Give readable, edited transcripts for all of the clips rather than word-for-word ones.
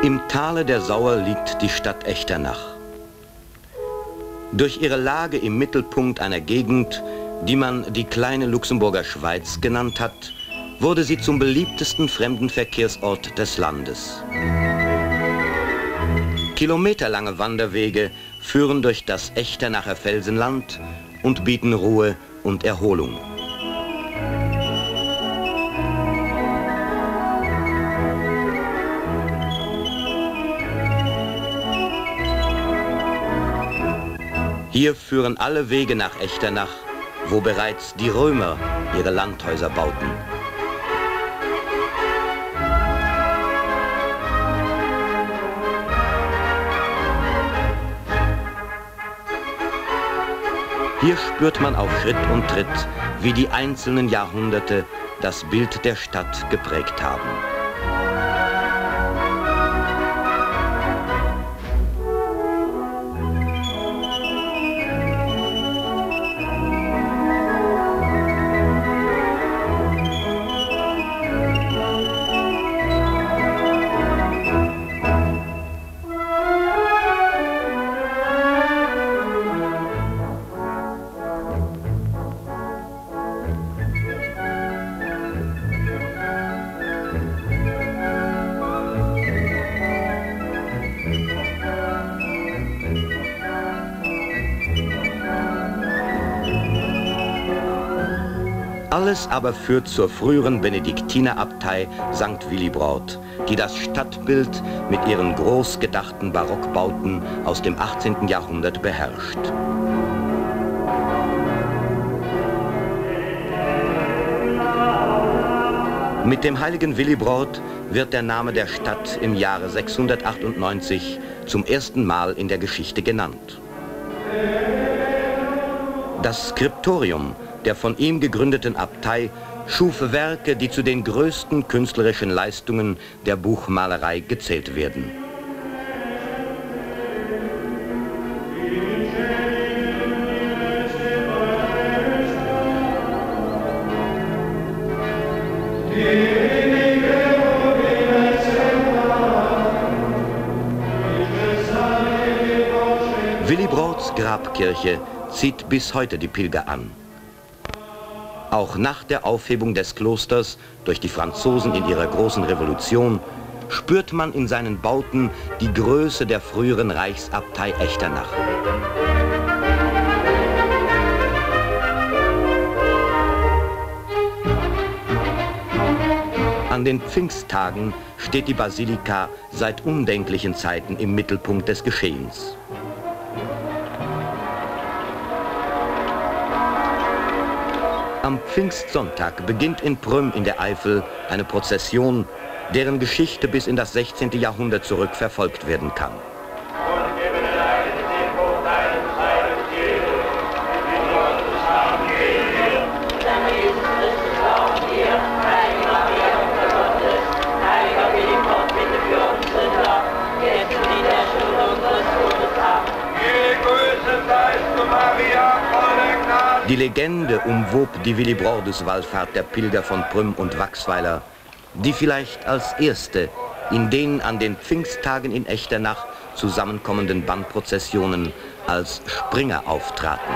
Im Tale der Sauer liegt die Stadt Echternach. Durch ihre Lage im Mittelpunkt einer Gegend, die man die kleine Luxemburger Schweiz genannt hat, wurde sie zum beliebtesten Fremdenverkehrsort des Landes. Kilometerlange Wanderwege führen durch das Echternacher Felsenland und bieten Ruhe und Erholung. Hier führen alle Wege nach Echternach, wo bereits die Römer ihre Landhäuser bauten. Hier spürt man auf Schritt und Tritt, wie die einzelnen Jahrhunderte das Bild der Stadt geprägt haben. Alles aber führt zur früheren Benediktinerabtei St. Willibrord, die das Stadtbild mit ihren groß gedachten Barockbauten aus dem 18. Jahrhundert beherrscht. Mit dem heiligen Willibrord wird der Name der Stadt im Jahre 698 zum ersten Mal in der Geschichte genannt. Das Skriptorium der von ihm gegründeten Abtei schuf Werke, die zu den größten künstlerischen Leistungen der Buchmalerei gezählt werden. Willibrords Grabkirche zieht bis heute die Pilger an. Auch nach der Aufhebung des Klosters durch die Franzosen in ihrer großen Revolution spürt man in seinen Bauten die Größe der früheren Reichsabtei Echternach. An den Pfingsttagen steht die Basilika seit undenklichen Zeiten im Mittelpunkt des Geschehens. Am Pfingstsonntag beginnt in Prüm in der Eifel eine Prozession, deren Geschichte bis in das 16. Jahrhundert zurück verfolgt werden kann. Die Legende umwob die Willibrordus-Wallfahrt der Pilger von Prüm und Wachsweiler, die vielleicht als erste in den an den Pfingsttagen in Echternach zusammenkommenden Bannprozessionen als Springer auftraten.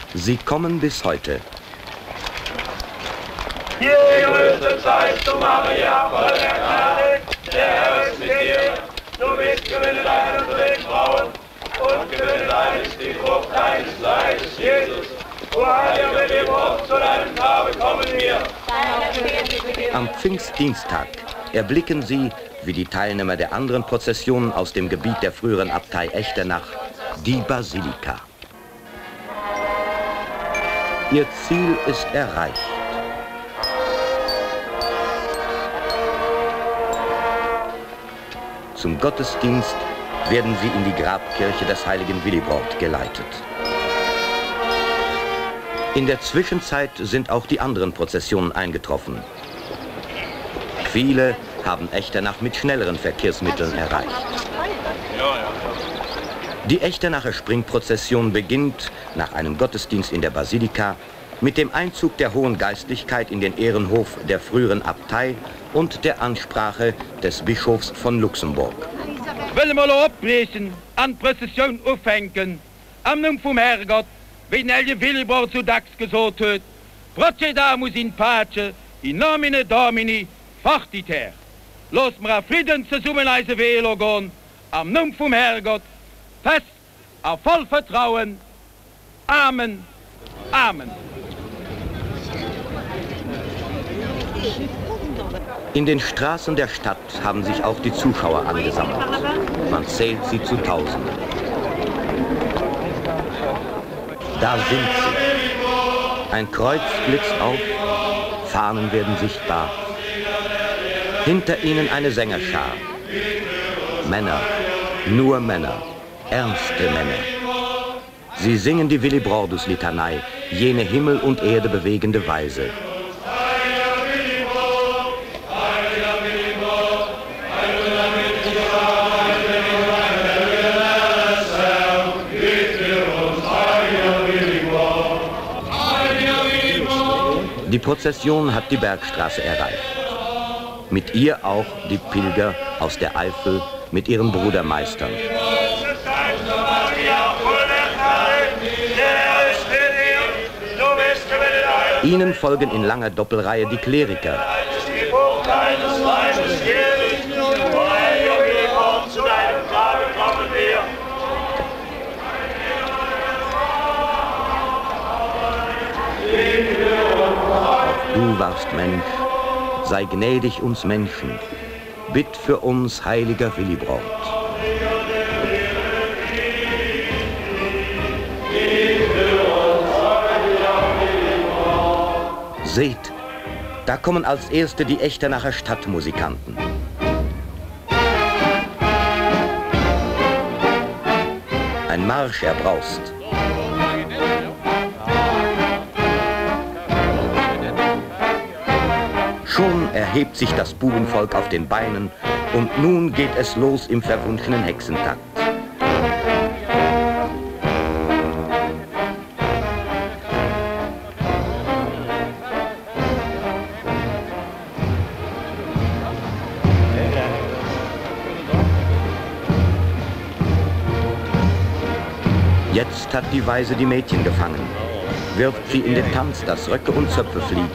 Sie kommen bis heute. Hier grüße Zeit, du Maria, voll der Gnade, der Herr ist mit dir. Du bist gewinnet ein unter den Frauen und gewinnet ein ist die Frucht deines Leibes, Jesus. O Heiliger Willibrord, zu deinem Grabe kommen wir. Am Pfingstdienstag erblicken Sie, wie die Teilnehmer der anderen Prozessionen aus dem Gebiet der früheren Abtei Echternach, die Basilika. Ihr Ziel ist erreicht. Zum Gottesdienst werden sie in die Grabkirche des heiligen Willibrord geleitet. In der Zwischenzeit sind auch die anderen Prozessionen eingetroffen. Viele haben Echternach mit schnelleren Verkehrsmitteln erreicht. Die Echternacher Springprozession beginnt nach einem Gottesdienst in der Basilika mit dem Einzug der Hohen Geistlichkeit in den Ehrenhof der früheren Abtei und der Ansprache des Bischofs von Luxemburg. Willen wir abbrechen, an Prozession aufhängen, am Namen vom Herrgott, wie Nelje Willibrord zu Dax gesagt hat, Procedamus in pace, in nomine Domini, fortiter. Los mir Frieden zusammen eise Wähler gehen, am Namen vom Herrgott, fest, auf voll Vertrauen. Amen. Amen. In den Straßen der Stadt haben sich auch die Zuschauer angesammelt. Man zählt sie zu Tausenden. Da sind sie. Ein Kreuz blitzt auf, Fahnen werden sichtbar. Hinter ihnen eine Sängerschar. Männer, nur Männer, ernste Männer. Sie singen die Willibrordus-Litanei, jene Himmel und Erde bewegende Weise. Die Prozession hat die Bergstraße erreicht. Mit ihr auch die Pilger aus der Eifel mit ihren Brudermeistern. Ihnen folgen in langer Doppelreihe die Kleriker. Du warst Mensch, sei gnädig uns Menschen, bitt für uns, heiliger Willibrord. Seht, da kommen als Erste die Echternacher Stadtmusikanten. Ein Marsch erbraust. Schon erhebt sich das Bubenvolk auf den Beinen und nun geht es los im verwunschenen Hexentakt. Jetzt hat die Weise die Mädchen gefangen, wirft sie in den Tanz, dass Röcke und Zöpfe fliegen.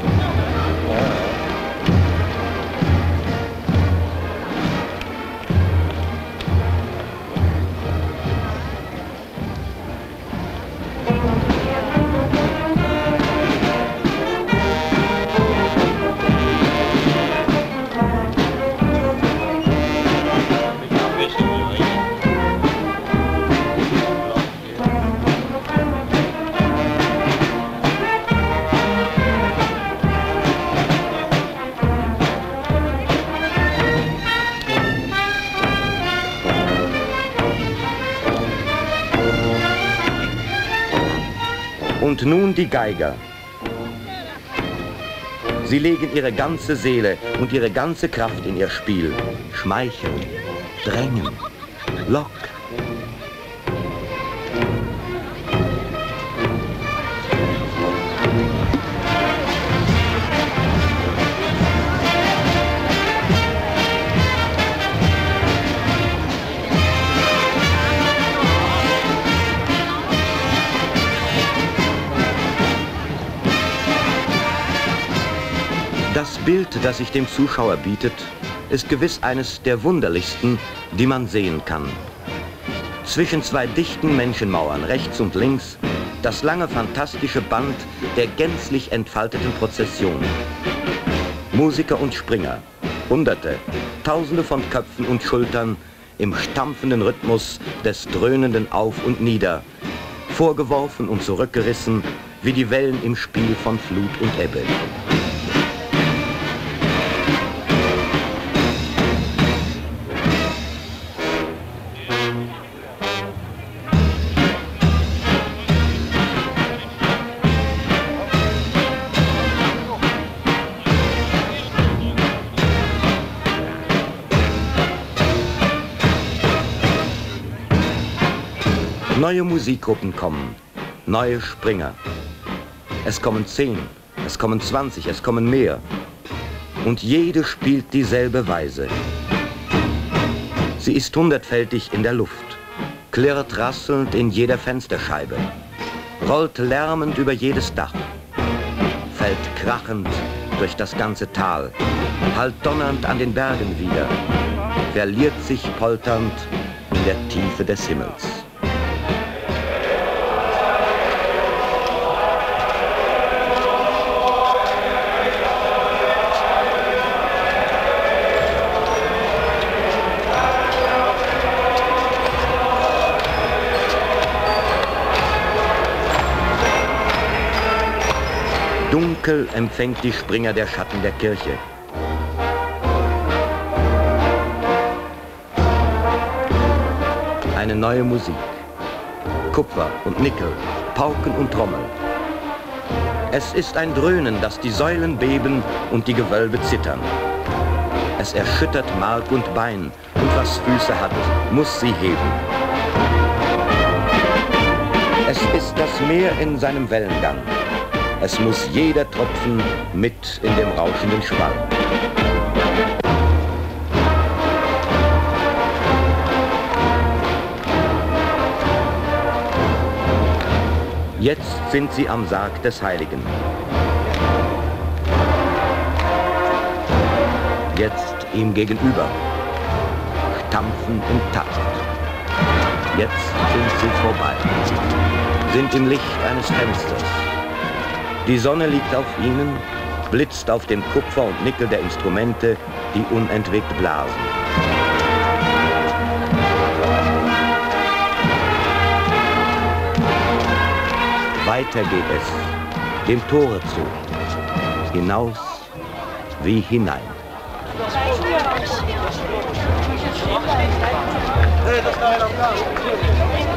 Und nun die Geiger. Sie legen ihre ganze Seele und ihre ganze Kraft in ihr Spiel. Schmeicheln, drängen, locken. Bild, das sich dem Zuschauer bietet, ist gewiss eines der wunderlichsten, die man sehen kann. Zwischen zwei dichten Menschenmauern rechts und links das lange fantastische Band der gänzlich entfalteten Prozession. Musiker und Springer, Hunderte, Tausende von Köpfen und Schultern im stampfenden Rhythmus des dröhnenden Auf und Nieder, vorgeworfen und zurückgerissen wie die Wellen im Spiel von Flut und Ebbe. Neue Musikgruppen kommen, neue Springer. Es kommen 10, es kommen 20, es kommen mehr. Und jede spielt dieselbe Weise. Sie ist hundertfältig in der Luft, klirrt rasselnd in jeder Fensterscheibe, rollt lärmend über jedes Dach, fällt krachend durch das ganze Tal, hallt donnernd an den Bergen wieder, verliert sich polternd in der Tiefe des Himmels. Dunkel empfängt die Springer der Schatten der Kirche. Eine neue Musik. Kupfer und Nickel, Pauken und Trommel. Es ist ein Dröhnen, das die Säulen beben und die Gewölbe zittern. Es erschüttert Mark und Bein, und was Füße hat, muss sie heben. Es ist das Meer in seinem Wellengang. Es muss jeder Tropfen mit in dem rauschenden Schwall. Jetzt sind sie am Sarg des Heiligen. Jetzt ihm gegenüber, stampfen im Takt. Jetzt sind sie vorbei, sind im Licht eines Fensters. Die Sonne liegt auf ihnen, blitzt auf dem Kupfer und Nickel der Instrumente, die unentwegt blasen. Weiter geht es, dem Tore zu, hinaus wie hinein. Das